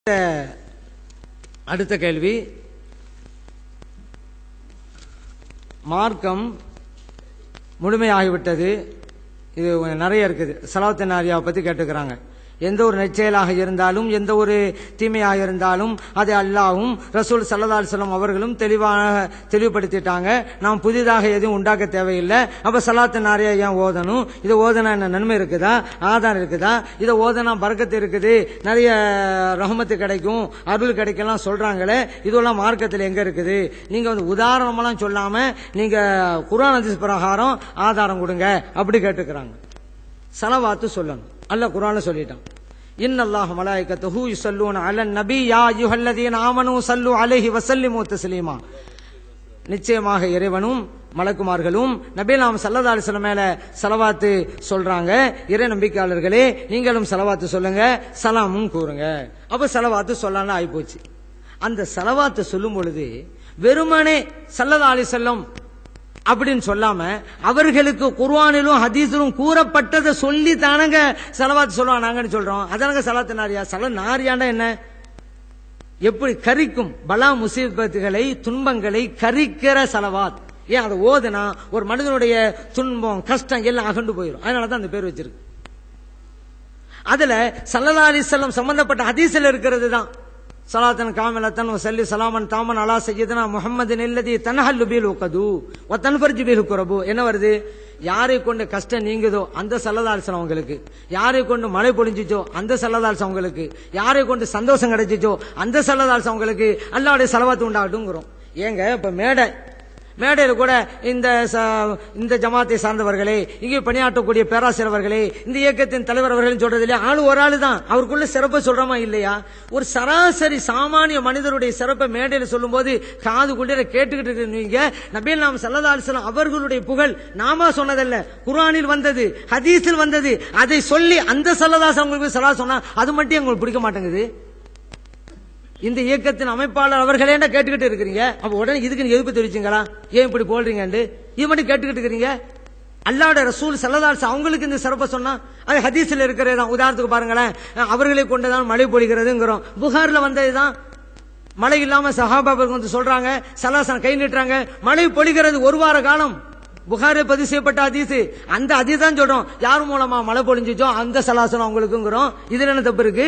அடுத்த கேள்வி, மார்க்கம் முழுமையாகிவிட்டது, இது நிறைய இருக்குது. ஸலாத்து நாரியாவை பத்தி கேட்டுக்கிறாங்க. எந்த ஒரு நற்செயலாக இருந்தாலும் எந்த ஒரு தீமையாக இருந்தாலும் அது அல்லாஹ்வும் ரசூல் ஸல்லல்லாஹு அலைஹி வஸல்லம் அவர்களும் தெளிவுபடுத்திட்டாங்க. நாம் புதிதாக எதுவும் உண்டாக்க தேவையில்லை. அப்ப ஸலாத்து நாரியா ஏன் ஓதணும்? இதை ஓதனா என்ன நன்மை இருக்குதா, ஆதாரம் இருக்குதா, இதை ஓதனா பரக்கத்து இருக்குது, நிறைய ரஹமத்து கிடைக்கும், அருள் கிடைக்கலாம் சொல்றாங்களே, இதெல்லாம் மார்க்கத்தில் எங்க இருக்குது? நீங்க உதாரணமெல்லாம் சொல்லாம நீங்க குர்ஆன் ஹதீஸ் பிரகாரம் ஆதாரம் கொடுங்க அப்படி கேட்டுக்கிறாங்க. ஸலவாத்து சொல்லணும். அல்லாஹ் குர்ஆன்ல சொல்லிட்டான், இன்னல்லாஹ மலாயிகத்துஹு யுஸல்லூன அலன் நபி யா அய்யுஹல்லதீன ஆமனூ ஸல்லு அலைஹி வஸல்லிமு தஸ்லீமா. நிச்சயமாக இறைவனும் மலக்குமார்களும் நபி நாம் ஸல்லல்லாஹு அலைஹி வஸல்லம் மேல ஸலவாத்து சொல்றாங்க. இறை நம்பிக்கையாளர்களே நீங்களும் ஸலவாத்து சொல்லுங்க, சலாமும் கூறுங்க. அப்ப ஸலவாத்து சொல்லலாம் ஆயிப்போச்சு. அந்த ஸலவாத்து சொல்லும் பொழுது வெறுமனே ஸல்லல்லாஹு அலைஹி வஸல்லம் அப்படின்னு சொல்லாம அவர்களுக்கு குர்ஆனிலும் ஹதீஸிலும் கூறப்பட்டதை சொல்லி தானங்க ஸலவாத் சொல்லுவாங்கன்னு சொல்றோம். அதானங்க ஸலாத்து நாரியா. நாரியாண்டா என்ன? எப்படி கரிக்கும் பலா முசீபத்துகளை துன்பங்களை கரிக்கிற ஸலவாத். ஏன் அதை ஓதுனா ஒரு மனிதனுடைய துன்பம் கஷ்டம் எல்லாம் அகண்டு போயிடும். அதனாலதான் அந்த பேர் வச்சிருக்கு. அதுல ஸல்லல்லாஹு அலைஹி வஸல்லம் சம்பந்தப்பட்ட ஹதீஸ்ல இருக்கிறது தான் ஸலாத்தன் காமிலத்தன் வஸல்லி ஸலாமன் தாமன் அலா சய்யிதுனா முஹம்மதின் அல்லதி தன்ஹல்லு பில் உக்து வ தன்ஃபர்ஜு பில் குரபு. என்ன வருது? யாரை கொண்டு கஷ்டம் நீங்குதோ அந்த ஸல்லல்லாஹு அலைஹி வஸல்லம் உங்களுக்கு, யாரை கொண்டு மழை பொழிஞ்சிச்சோ அந்த ஸல்லல்லாஹு அலைஹி வஸல்லம் உங்களுக்கு, யாரை கொண்டு சந்தோஷம் கிடைச்சிச்சோ அந்த ஸல்லல்லாஹு அலைஹி வஸல்லம் உங்களுக்கு அல்லாஹ்வுடைய ஸலவாத் உண்டாகட்டும்ங்கறோம். ஏங்க இப்ப மேடையில கூட இந்த ஜமாத்தை சார்ந்தவர்களே, இங்கே பணியாற்றக்கூடிய பேராசிரியர்களே, இந்த இயக்கத்தின் தலைவர் அவர்கள் சொல்றது இல்லையா, ஆளு ஒரு ஆளு தான், அவருக்குள்ள சிறப்பை சொல்றோமா இல்லையா? ஒரு சராசரி சாமானிய மனிதருடைய சிறப்பை மேடையில சொல்லும் போது காது கொண்டு கேட்டுக்கிட்டு இருக்கீங்க. நபி நாம் ஸல்லல்லாஹு அலைஹி வஸல்லம் அவர்களுடைய புகழ் நாம சொன்னதல்ல, குர்ஆனில் வந்தது, ஹதீஸில் வந்தது. அதை சொல்லி அந்த ஸல்லல்லாஹு அலைஹி வஸல்லம் ஸலவாத் சொன்னா அது மட்டும் உங்களுக்கு பிடிக்க மாட்டேங்குது. இந்த இயக்கத்தின் அமைப்பாளர் அவர்களே கேட்டுக்கிட்டு இருக்கிறீங்க. அப்ப உடனே இதுக்கு எதிர்ப்பு தெரிவிச்சுங்களா? ஏன் இப்படி போடுறீங்க? இது மட்டும் கேட்டுக்கிட்டு இருக்கிறீங்க. அல்லாஹ்வுடைய ரசூல் ஸல்லல்லாஹு அலைஹி வஸல்லம் அவங்களுக்கு இந்த சிறப்பை சொன்னா அது ஹதீஸ்ல இருக்கிறதுதான். உதாரணத்துக்கு பாருங்களேன், அவர்களை கொண்டுதான் மழை பொழிகிறதுங்கிறோம். புகார்ல வந்ததுதான். மழை இல்லாம சஹாபாக்கள் வந்து சொல்றாங்க, ஸல்லல்லாஹு கை நீட்டுறாங்க, மழை பொழிகிறது ஒரு வார காலம். புகாரில் பதிவு செய்யப்பட்ட ஹதீஸ். அந்த ஹதீஸ் தான் சொல்றோம், யார் மூலமா மழை பொழிஞ்சிச்சோ அந்த ஸல்லல்லாஹு அலைஹி வஸல்லம் அவங்களுக்குங்கிறோம். இதுல என்ன தப்பு இருக்கு?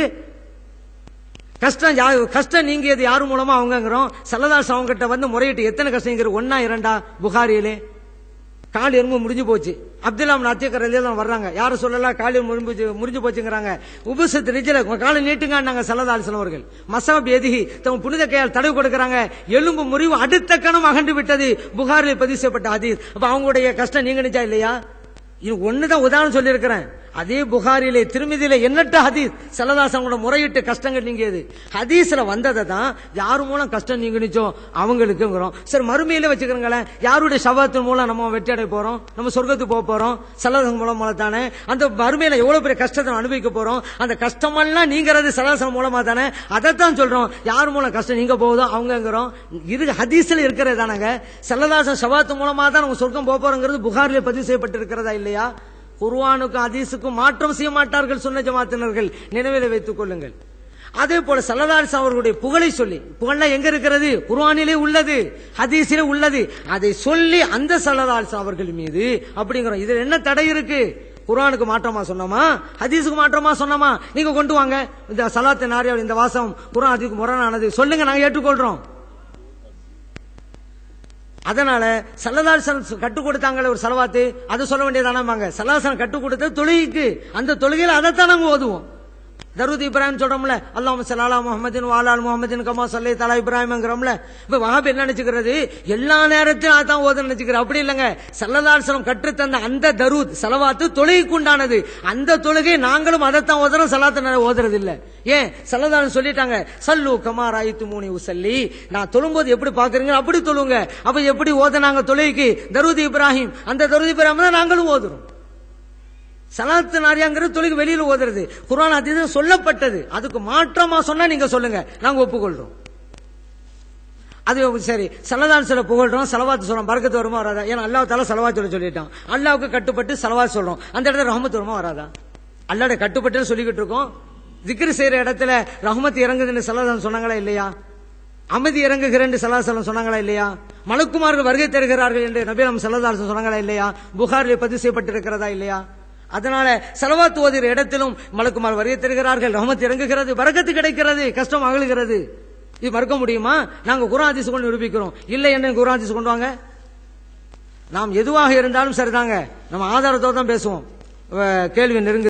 கஷ்டம் நீங்கியது யாரு மூலமா அவங்கிறோம். ஸல்லல்லாஹு அலைஹி வஸல்லம் கிட்ட வந்து முறையிட்டு எத்தனை கஷ்டம்? ஒன்னா இரண்டா? புகாரியிலே கால் எறும்பு முடிஞ்சு போச்சு. அப்துல்லா நாத்தியக்கர் ரலியல்லாஹு வர்றாங்க, யாரும் சொல்லல கால் முடிஞ்சு போச்சுங்கிறாங்க. உபசத் ரிஜ்ல காலை நீட்டுங்க ஸல்லல்லாஹு அலைஹி வஸல்லம் அவர்கள் மஸாப் எதிஹி தம் புனித கையால் தடவி கொடுக்கறாங்க. எலும்பு முறிவு அடுத்த கணம் அகன்று விட்டது. புகாரில் பதிவு செய்யப்பட்ட ஹதீஸ். அப்ப அவங்களுடைய கஷ்டம் நீங்கனுச்சா இல்லையா? இது ஒண்ணுதான் உதாரணம் சொல்லி இருக்கிறேன். அதே புகாரிலே திருமிதியில எண்ணற்ற ஹதீஸ் ஸல்லல்லாஹு அலைஹி வஸல்லம் முறையிட்டு கஷ்டங்கள் நீங்கியது. ஹதீஸ்ல வந்ததை தான் யாரு மூலம் கஷ்டம் நீங்கிச்சோ அவங்களுக்குங்கிறோம். சரி, மறுமையில வச்சுக்கிறீங்களேன், யாருடைய ஷஃபாத் மூலம் நம்ம வெற்றி அடைய போறோம், நம்ம சொர்க்கத்துக்கு போக போறோம். ஸல்லல்லாஹு அலைஹி வஸல்லம் தானே அந்த மறுமையில எவ்வளவு பெரிய கஷ்டத்தை அனுபவிக்க போறோம். அந்த கஷ்டமெல்லாம் நீங்கிறது ஸல்லல்லாஹு அலைஹி வஸல்லம் மூலமா தானே. அதைத்தான் சொல்றோம், யார் மூலம் கஷ்டம் நீங்க போகுதோ அவங்கிறோம். இது ஹதீஸ்ல இருக்கிறது தானங்க. ஸல்லல்லாஹு அலைஹி வஸல்லம் ஷஃபாத் மூலமா தான் நம்ம சொர்க்கம் போக போறோங்கிறது புகாரிலே பதிவு செய்யப்பட்டிருக்கிறதா இல்லையா? குர்ஆனுக்கும் ஹதீஸுக்கும் மாற்றம் செய்ய மாட்டார்கள் சுன்ன ஜமாத்தினர்கள், நினைவில் வைத்துக் கொள்ளுங்கள். அதே போல ஸல்லல்லாஹு அலைஹி வஸல்லம் அவர்களுடைய புகழை சொல்லி, புகழ்லாம் எங்க இருக்கிறது? குர்ஆனிலே உள்ளது, ஹதீஸிலே உள்ளது. அதை சொல்லி அந்த ஸல்லல்லாஹு அலைஹி வஸல்லம் அவர்கள் மீது அப்படிங்கிறோம். இதுல என்ன தடை இருக்கு? குர்ஆனுக்கு மாற்றமா சொன்னோமா, ஹதீஸுக்கு மாற்றமா சொன்னோமா? நீங்க கொண்டு வாங்க இந்த ஸலாத்து நாரியா, இந்த வாசம் குர்ஆன் ஹதீஸுக்கு முரணானது சொல்லுங்க, நாங்க ஏற்றுக்கொள்றோம். அதனால ஸல்லல்லாஹு அலைஹி வஸல்லம் கற்றுக் கொடுத்தாங்களே ஒரு ஸலவாத்து, அது சொல்ல வேண்டியதானாமாங்க. ஸல்லல்லாஹு அலைஹி வஸல்லம் கற்றுக் கொடுத்த தொழுகைக்கு, அந்த தொழுகையில அதைத்தான் நாங்க ஓதுவோம். தரூத் இப்ராஹிம் சொல்றோம்ல, அல்லாஹும்ம ஸல்லி அலா முஹம்மதின் வ அலா ஆலி முஹம்மதின் கமா ஸல்லைத அலா இப்ராஹிம்ங்கறோம்ல. இப்ப வஹாபி என்ன நினைச்சுக்கிறது? எல்லா நேரத்திலும் அதான் ஓதன்னு நினைச்சுக்கிறது. அப்படி இல்லங்க. ஸல்லல்லாஹு அலைஹி வஸல்லம் கற்று தந்த அந்த தரூத் ஸலவாத்து தொழுகைக்கு உண்டானது. அந்த தொழுகை நாங்களும் அதைத்தான் ஓதுறோம், ஸலாத்து ஓதுறது இல்ல. ஏன்? ஸல்லல்லாஹு அலைஹி சொல்லிட்டாங்க, ஸல்லு கமா ரஅய்துமூனி உஸல்லி, நான் தொழும்போது எப்படி பாக்குறீங்க அப்படி தொழுங்க. அப்ப எப்படி ஓதுனாங்க தொழுகைக்கு? தரூத் இப்ராஹிம். அந்த தரூத் இப்ராஹிம் தான் நாங்களும் ஓதுறோம். ஸலாத்து நாரியாங்கிறது தொழுகை வெளியில ஓதுறது, குர்ஆன் ஹதீஸ் சொல்லப்பட்டது. அதுக்கு மாற்றமா சொன்னா நீங்க சொல்லுங்க, நாங்க ஒப்புக்கொள்றோம். அது சரி, ஸல்லல்லாஹு அலைஹி வஸல்லம் புகழ்றோம், ஸலவாத் சொல்றோம், பரக்கத்து வருமா வராதா? ஏன்னா அல்லாஹ் தஆலா ஸலவாத் சொல்லிட்டான். அல்லாஹ்வுக்கு கட்டுப்பட்டு ஸலவாத் சொல்றோம், அந்த இடத்துல ரஹ்மத் வருமா வராதா? அல்லாஹ்வுடைய கட்டுப்பட்டு சொல்லிக்கிட்டு இருக்கோம். திக்ரு செய்யற இடத்துல ரஹ்மத் இறங்குதுன்னு ஸல்லல்லாஹு சொன்னாங்களா இல்லையா? அமைதி இறங்குகிறேன் ஸல்லல்லாஹு சொன்னாங்களா இல்லையா? மலக்குமார்கள் வருகை தருகிறார்கள் என்று நபி நம்ம ஸல்லல்லாஹு சொன்னாங்களா இல்லையா? புகாரில் பதிவு செய்யப்பட்டிருக்கிறதா இல்லையா? அதனால ஸலவாத் ஓதுகிற இடத்திலும் மலக்குமார் வருகை தருகிறார்கள், ரஹ்மத் இறங்குகிறது, பரக்கத்து கிடைக்கிறது, கஷ்டம் அகலுகிறது. இது மறுக்க முடியுமா? நாங்க குர்ஆன் ஹதீஸ் கொண்டு நிரூபிக்கிறோம். இல்லை என்று குர்ஆன் ஹதீஸ் கொண்டு வாங்க. நாம் எதுவாக இருந்தாலும் சரிதாங்க, நம்ம ஆதாரத்தோடு தான் பேசுவோம். கேள்வி நெருங்கு